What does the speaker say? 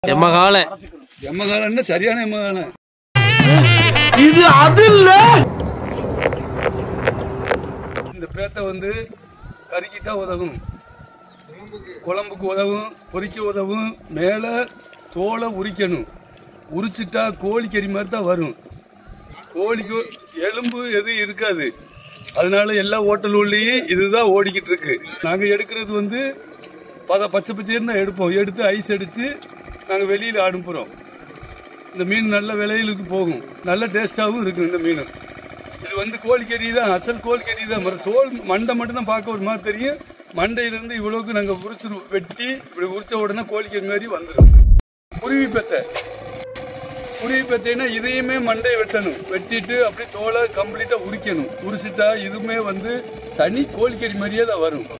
எம்மகாலன்னா சரியான எம்மகால. இது அது இல்ல. இந்த பேத்தை வந்து கறிக்கிட்டா உதவும், குழம்புக்கு உதவும், பொரிக்க உதவும். மேலே தோலை உரிக்கணும். உரிச்சிட்டா கோழிக்கறி மாதிரி தான் வரும். கோழிக்கு எலும்பு எதுவும் இருக்காது. அதனால எல்லா ஹோட்டல்லையும் இதுதான் ஓடிக்கிட்டு இருக்கு. நாங்கள் எடுக்கிறது வந்து பச்சை பச்சைன்னு தான் எடுப்போம். எடுத்து ஐஸ் அடித்து நாங்கள் வெளியில் அனுப்புகிறோம். இந்த மீன் நல்ல விலையிலுக்கு போகும், நல்ல டேஸ்ட்டாகவும் இருக்கும். இந்த மீன் இது வந்து கோழிக்கறி தான், அசல் கோழிக்கறி தான். தோல் மண்டை மட்டும் தான் பார்க்க ஒரு மாதிரி தெரியும். மண்டையிலேருந்து இவ்வளோக்கு நாங்கள் உரிச்சிருவோம். வெட்டி இப்படி உரிச்ச உடனே கோழிக்கறி மாதிரி வந்துடும். குருவி பெத்தைன்னா இதையுமே மண்டையை வெட்டணும். வெட்டிட்டு அப்படியே தோலை கம்ப்ளீட்டாக உரிக்கணும். உரிச்சிட்டா இதுவுமே வந்து தனி கோழிக்கறி மாதிரியே தான் வரும்.